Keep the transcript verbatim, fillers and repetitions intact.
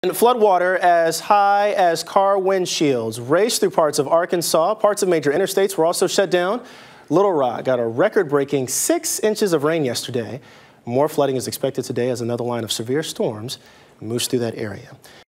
Floodwater as high as car windshields raced through parts of Arkansas. Parts of major interstates were also shut down. Little Rock got a record-breaking six inches of rain yesterday. More flooding is expected today as another line of severe storms moves through that area.